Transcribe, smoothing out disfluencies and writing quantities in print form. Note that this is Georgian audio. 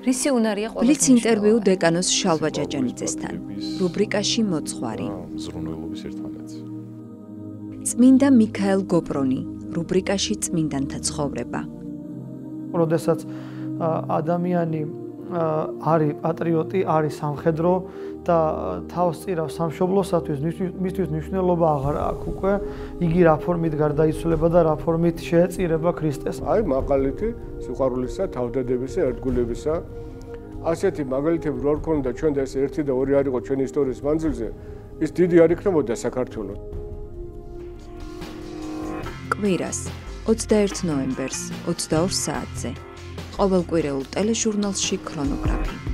რისი უნარია ყველა ვლიც ინტერვიუ დეკანოს შალვა ჯაჯანიძესთან, რუბრიკაში მოძღვარი. მზრუნველობის ერთმანეთს. წმინდა მიქაელ გობრონი, რუბრიკაში წმინდანთა ცხოვრება. როდესაც ადამიანი არის პატრიოტი, არის სამხედრო და თავს წირავს სამშობლოსათვის, მისთვის მნიშვნელობა აღარ აქვს უკვე, იგი რა ფორმით გარდაიცვლება და რა ფორმით შეეწირება ქრისტეს. აი მაყალითი სიყვარულისა, თავდადებისა, ერთგულებისა. ასეთი მაგალითები რო არ ქონდა ჩვენ და ეს 1 და 2 არ იყო ჩვენი ისტორიის მანძილზე, ის დიდი არ იქნებოდა საქართველოს. კვირას 21 ნოემბერს 22 საათზე ყოველკვირეულ ტელეჟურნალში ქრონოგრაფი.